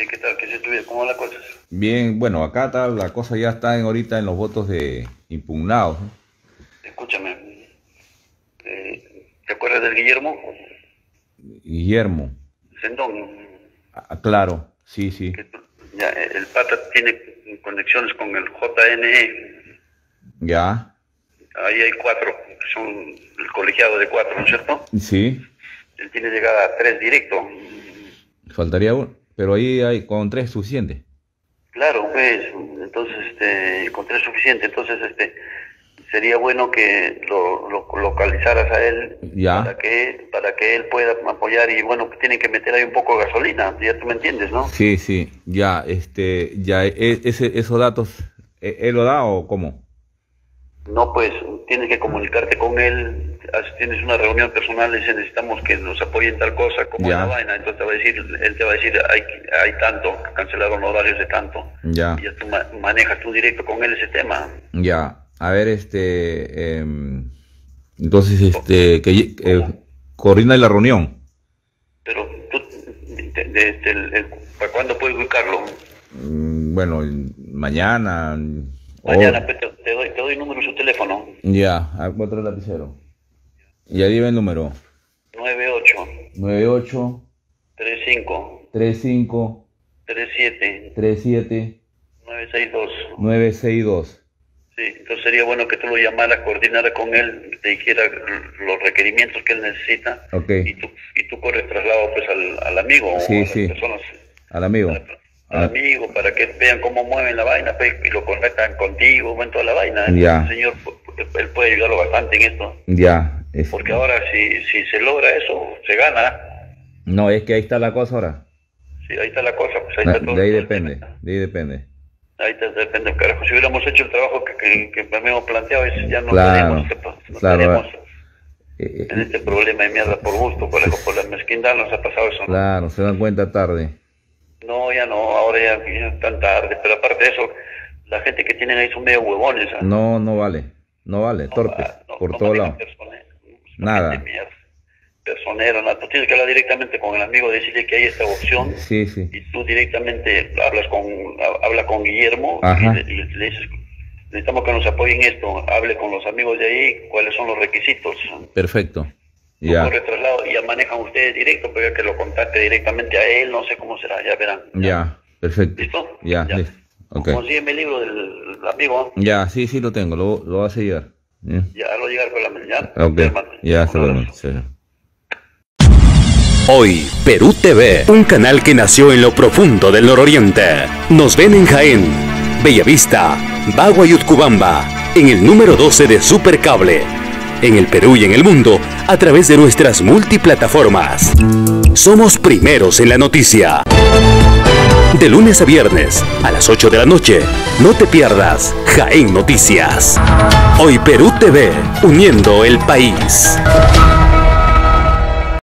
Sí, ¿qué tal? ¿Qué se tuviera? ¿Cómo van las cosas? Bien, bueno, acá está, la cosa ya está ahorita en los votos de impugnados, ¿no? Escúchame, ¿te acuerdas del Guillermo? Guillermo, Sendón, claro, sí, sí, que ya, el pata tiene conexiones con el JNE. ya, Ahí hay cuatro, que son el colegiado de cuatro, ¿no es cierto? sí, Él tiene llegada a tres directo. faltaría uno, pero ahí hay con tres suficiente. Claro, pues, entonces, con tres suficiente. Entonces, sería bueno que lo localizaras a él Ya, para que él pueda apoyar y bueno, tienen que meter ahí un poco de gasolina, ya tú me entiendes, ¿no? sí, sí, ya, ya, esos datos, ¿él lo da o cómo? No, pues tienes que comunicarte con él, tienes una reunión personal y dice, necesitamos que nos apoyen tal cosa, como Ya. la vaina, entonces él te va a decir, hay tanto, cancelaron horarios de tanto, Ya, y ya tú manejas tú directo con él ese tema. ya, a ver, entonces, coordina la reunión. Pero tú, ¿para cuándo puedes ubicarlo? Bueno, mañana. Mañana pues, te doy el número de su teléfono. Ya, a cuatro lapicero. Ya dime el número. 98 98 35 35 37 37 962. 962. Sí, entonces sería bueno que tú lo llamaras, coordinaras con él, te dijera los requerimientos que él necesita. Ok. Y tú corres traslado pues al amigo Sí, o a las sí. personas, Al amigo. al amigo, para que vean cómo mueven la vaina pues, y lo conectan contigo, ven toda la vaina. Ya. El señor, él puede ayudarlo bastante en esto, Ya. porque ahora si se logra eso, se gana. No, es que ahí está la cosa ahora. Sí, ahí está la cosa, pues ahí está todo. De ahí todo el depende. tema. De ahí depende. Ahí depende, carajo. Si hubiéramos hecho el trabajo que me habíamos planteado, ya no Claro, estaríamos, claro. en este problema de mierda por gusto, por la mezquindad nos ha pasado eso, ¿no? Claro, se dan cuenta tarde. No, ya no, ahora ya es tan tarde, pero aparte de eso, la gente que tienen ahí son medio huevones, ¿ah? No, no vale. No vale, torpe. Por todos lados. Nada. Personero, nada. Tú tienes que hablar directamente con el amigo, decirle que hay esta opción. Sí, sí. Y tú directamente habla con Guillermo. Ajá. Y le dices, necesitamos que nos apoyen esto, hable con los amigos de ahí, cuáles son los requisitos. Perfecto. Tú Ya. corres traslado y ya manejan ustedes directo, pero ya que lo contacte directamente a él, no sé cómo será, ya verán. Ya. Perfecto. ¿Listo? Ya, Ya. listo. Ok. Consígueme el libro del amigo, Ya, sí, sí lo tengo. Lo vas a llegar. Ya. ya lo llegar con la mañana. Ok. Ya, hasta luego. Sí. Hoy, Perú TV, un canal que nació en lo profundo del nororiente. Nos ven en Jaén, Bellavista, Bagua y Utcubamba, en el número 12 de Supercable, en el Perú y en el mundo, a través de nuestras multiplataformas. Somos primeros en la noticia. De lunes a viernes, a las 8 de la noche, no te pierdas Jaén Noticias. Hoy Perú TV, uniendo el país.